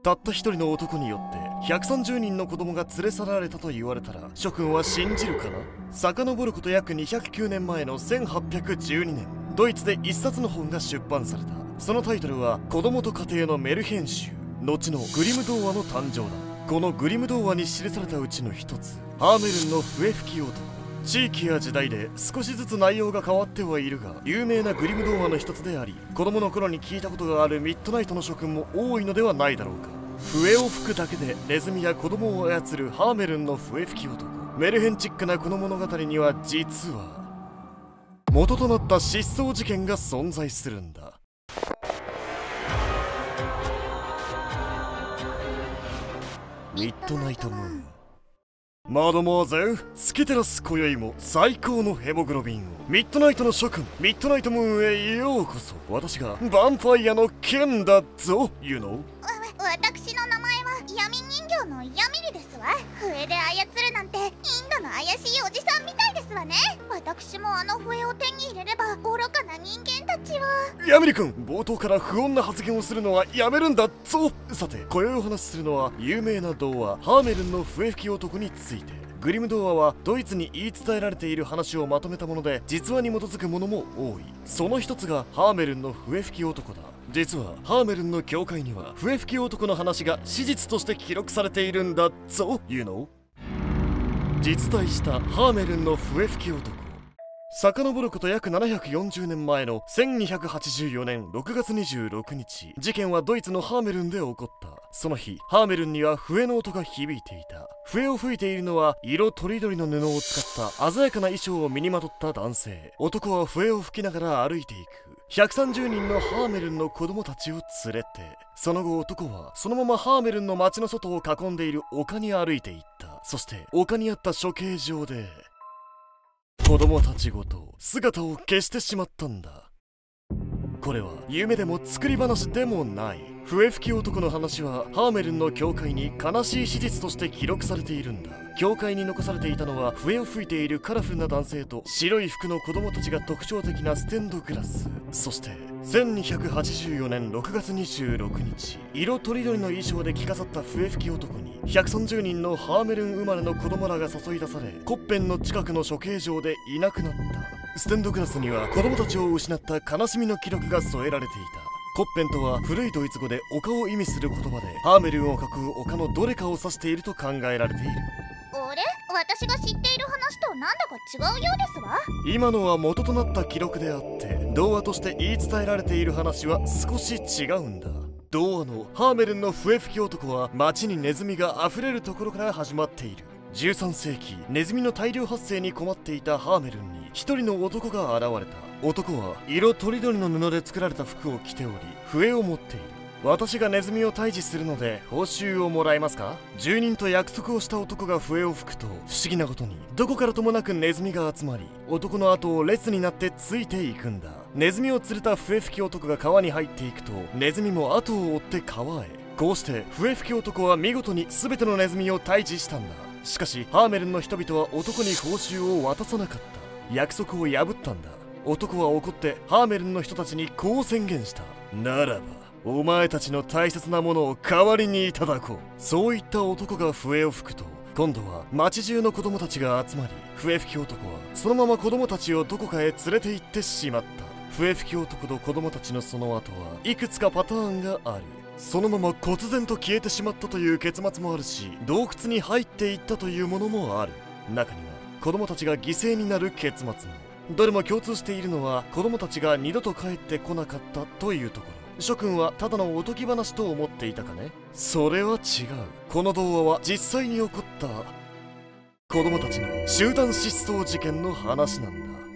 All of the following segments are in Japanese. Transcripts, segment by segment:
たった一人の男によって130人の子供が連れ去られたと言われたら諸君は信じるかな。遡ること約209年前の1812年、ドイツで一冊の本が出版された。そのタイトルは子供と家庭のメルヘン集、後のグリム童話の誕生だ。このグリム童話に記されたうちの一つ、ハーメルンの笛吹き男。地域や時代で少しずつ内容が変わってはいるが、有名なグリム童話の一つであり、子供の頃に聞いたことがあるミッドナイトの諸君も多いのではないだろうか。笛を吹くだけでネズミや子供を操るハーメルンの笛吹き男。メルヘンチックなこの物語には実は元となった失踪事件が存在するんだ。ミッドナイトムーン。マドモアゼル、スキテラス今宵も最高のヘモグロビンを。ミッドナイトの諸君、ミッドナイトムーンへようこそ。私がヴァンパイアのケンだぞ、you know。 私の名前は闇人形のヤミリですわ。笛で操るなんてインドの怪しいおじさんみたいですわね。私もあの笛を手に入れれば愚かな人間たちは。 ヤミリ君、冒頭から不穏な発言をするのはやめるんだぞ。さて、今宵お話しするのは有名な童話ハーメルンの笛吹き男について。グリム童話はドイツに言い伝えられている話をまとめたもので、実話に基づくものも多い。その一つがハーメルンの笛吹き男だ。実はハーメルンの教会には笛吹き男の話が史実として記録されているんだぞ、you know。 実在したハーメルンの笛吹き男。遡ること約740年前の1284年6月26日、事件はドイツのハーメルンで起こった。その日、ハーメルンには笛の音が響いていた。笛を吹いているのは色とりどりの布を使った鮮やかな衣装を身にまとった男性。男は笛を吹きながら歩いていく。130人のハーメルンの子供たちを連れて、その後男はそのままハーメルンの町の外を囲んでいる丘に歩いていった。そして丘にあった処刑場で子供たちごと姿を消してしまったんだ。これは夢でも作り話でもない。笛吹き男の話はハーメルンの教会に悲しい史実として記録されているんだ。教会に残されていたのは笛を吹いているカラフルな男性と白い服の子供たちが特徴的なステンドグラス。そして1284年6月26日、色とりどりの衣装で着飾った笛吹き男に130人のハーメルン生まれの子供らが誘い出され、コッペンの近くの処刑場でいなくなった。ステンドグラスには子供たちを失った悲しみの記録が添えられていた。コッペンとは古いドイツ語で丘を意味する言葉で、ハーメルンを囲う丘のどれかを指していると考えられている。 あれ、私が知っている話となんだか違うようですわ。 今のは元となった記録であって、童話として言い伝えられている話は少し違うんだ。童話のハーメルンの笛吹き男は町にネズミが溢れるところから始まっている。13世紀、ネズミの大量発生に困っていたハーメルンに一人の男が現れた。男は色とりどりの布で作られた服を着ており、笛を持っている。私がネズミを退治するので報酬をもらえますか。住人と約束をした男が笛を吹くと、不思議なことにどこからともなくネズミが集まり、男の後を列になってついていくんだ。ネズミを連れた笛吹き男が川に入っていくと、ネズミも後を追って川へ。こうして笛吹き男は見事に全てのネズミを退治したんだ。しかしハーメルンの人々は男に報酬を渡さなかった。約束を破ったんだ。男は怒ってハーメルンの人たちにこう宣言した。ならばお前たちの大切なものを代わりにいただこう。そう言った男が笛を吹くと、今度は町中の子供たちが集まり、笛吹き男はそのまま子供たちをどこかへ連れて行ってしまった。笛吹き男と子供たちのその後はいくつかパターンがある。そのまま忽然と消えてしまったという結末もあるし、洞窟に入っていったというものもある。中には子供たちが犠牲になる結末も。どれも共通しているのは子供たちが二度と帰ってこなかったというところ。諸君はただのおとぎ話と思っていたかね。それは違う。この童話は実際に起こった子供たちの集団失踪事件の話なんだ。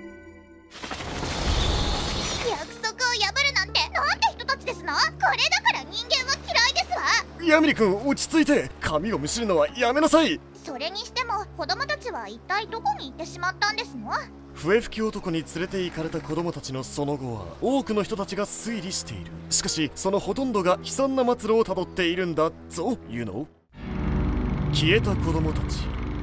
約束を破るなんてなんて人たちですの。これだから人間は嫌いですわ。 ヤミリ君、落ち着いて。髪をむしるのはやめなさい。 それにしても子供たちは一体どこに行ってしまったんですの。 笛吹き男に連れて行かれた子供たちのその後は多くの人たちが推理している。しかしそのほとんどが悲惨な末路をたどっているんだぞ、you know。 消えた子供たち。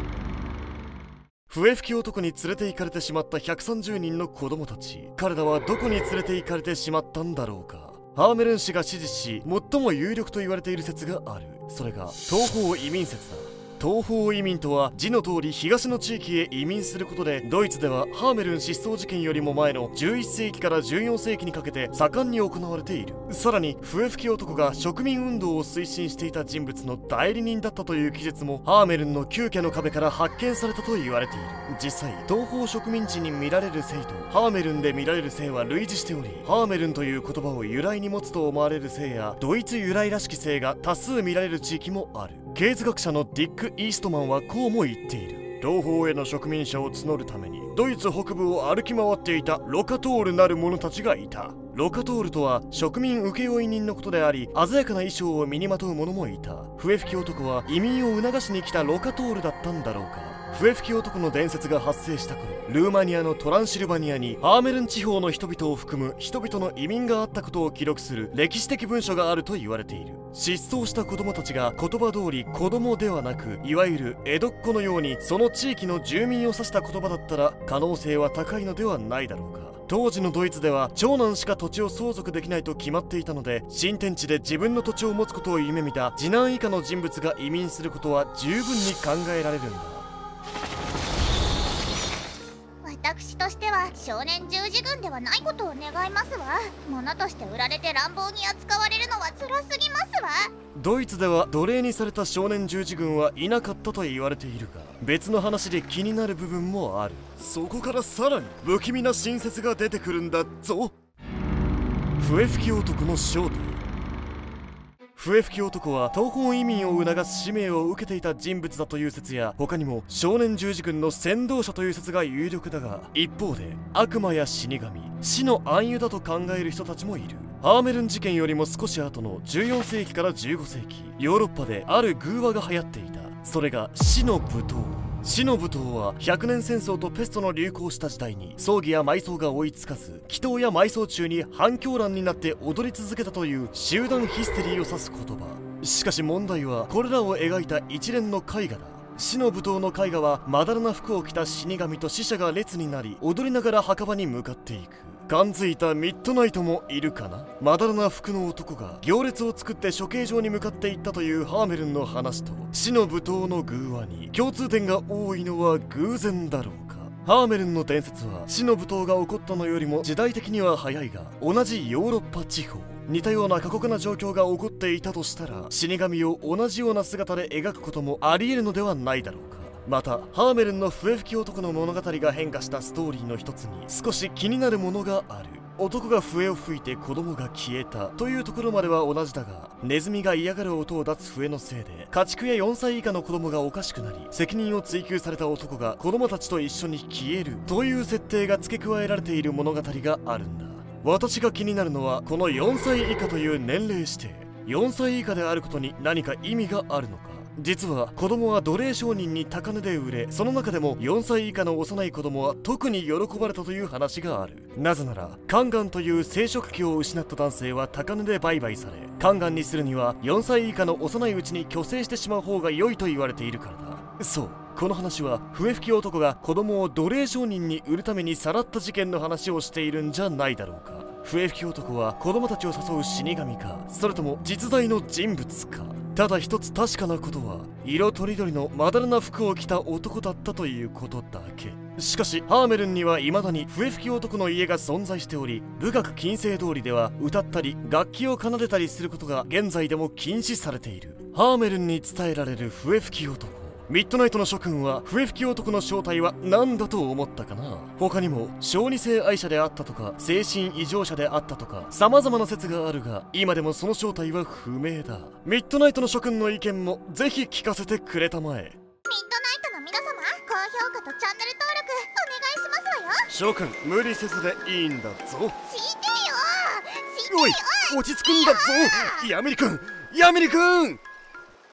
笛吹き男に連れて行かれてしまった130人の子供たち。彼らはどこに連れて行かれてしまったんだろうか。 ハーメルン氏が支持し最も有力と言われている説がある。それが東方移民説だ。東方移民とは字の通り東の地域へ移民することで、ドイツではハーメルン失踪事件よりも前の11世紀から14世紀にかけて盛んに行われている。さらに笛吹き男が植民運動を推進していた人物の代理人だったという記述もハーメルンの旧家の壁から発見されたと言われている。実際東方植民地に見られる性とハーメルンで見られる性は類似しており、ハーメルンという言葉を由来に持つと思われる性やドイツ由来らしき性が多数見られる地域もある。経図学者のディック・イーストマンはこうも言っている。東方への植民者を募るためにドイツ北部を歩き回っていたロカトールなる者たちがいた。ロカトールとは植民請負人のことであり、鮮やかな衣装を身にまとう者もいた。笛吹き男は移民を促しに来たロカトールだったんだろうか。笛吹き男の伝説が発生した頃、ルーマニアのトランシルバニアにハーメルン地方の人々を含む人々の移民があったことを記録する歴史的文書があると言われている。失踪した子供たちが言葉通り子供ではなく、いわゆる江戸っ子のようにその地域の住民を指した言葉だったら可能性は高いのではないだろうか。当時のドイツでは長男しか土地を相続できないと決まっていたので、新天地で自分の土地を持つことを夢見た次男以下の人物が移民することは十分に考えられるんだ。 私としては少年十字軍ではないことを願いますわ。物として売られて乱暴に扱われるのは辛すぎますわ。 ドイツでは奴隷にされた少年十字軍はいなかったと言われているが、別の話で気になる部分もある。そこからさらに不気味な新説が出てくるんだぞ。笛吹き男の正体。笛吹き男は東方移民を促す使命を受けていた人物だという説や、他にも少年十字軍の先導者という説が有力だが、一方で悪魔や死神、死の暗喩だと考える人たちもいる。ハーメルン事件よりも少し後の14世紀から15世紀、ヨーロッパである偶話が流行っていた。それが死の舞踏。死の舞踏は100年戦争とペストの流行した時代に葬儀や埋葬が追いつかず、祈祷や埋葬中に反響乱になって踊り続けたという集団ヒステリーを指す言葉。しかし問題はこれらを描いた一連の絵画だ。死の舞踏の絵画はまだらな服を着た死神と死者が列になり踊りながら墓場に向かっていく。感づいたミッドナイトもいるかな。まだらな服の男が行列を作って処刑場に向かっていったというハーメルンの話と死の舞踏の偶話に共通点が多いのは偶然だろうか。ハーメルンの伝説は死の舞踏が起こったのよりも時代的には早いが、同じヨーロッパ地方似たような過酷な状況が起こっていたとしたら、死神を同じような姿で描くこともあり得るのではないだろうか。またハーメルンの笛吹き男の物語が変化したストーリーの一つに少し気になるものがある。男が笛を吹いて子供が消えたというところまでは同じだが、ネズミが嫌がる音を出す笛のせいで家畜や4歳以下の子供がおかしくなり、責任を追及された男が子供たちと一緒に消えるという設定が付け加えられている物語があるんだ。私が気になるのはこの4歳以下という年齢指定。4歳以下であることに何か意味があるのか。実は子供は奴隷商人に高値で売れ、その中でも4歳以下の幼い子供は特に喜ばれたという話がある。なぜならカンガンという生殖器を失った男性は高値で売買され、カンガンにするには4歳以下の幼いうちに去勢してしまう方が良いと言われているからだ。そう、この話は笛吹き男が子供を奴隷商人に売るためにさらった事件の話をしているんじゃないだろうか。笛吹き男は子供たちを誘う死神か、それとも実在の人物か。ただ一つ確かなことは、色とりどりのまだらな服を着た男だったということだけ。しかしハーメルンには未だに笛吹き男の家が存在しており、武学近世通りでは歌ったり楽器を奏でたりすることが現在でも禁止されている。ハーメルンに伝えられる笛吹き男。ミッドナイトの諸君は笛吹き男の正体は何だと思ったかな。他にも小児性愛者であったとか精神異常者であったとか様々な説があるが、今でもその正体は不明だ。ミッドナイトの諸君の意見もぜひ聞かせてくれたまえ。 ミッドナイトの皆様、高評価とチャンネル登録お願いしますわよ。 諸君無理せずでいいんだぞ。 してよおい、落ち着くんだぞヤミリ君、ヤミリ君。